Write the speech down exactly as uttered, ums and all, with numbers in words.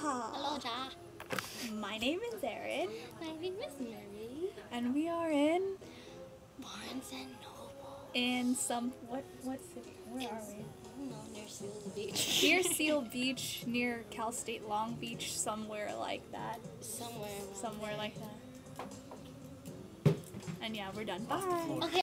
Hello, Ja. My name is Erin. My name is Mary. And we are in Barnes and Noble. in some what what city? Where are we? I don't know, near Seal Beach. Near Seal Beach, near Cal State Long Beach, somewhere like that. Somewhere. around Somewhere there. like that. And yeah, we're done. Bye. Okay.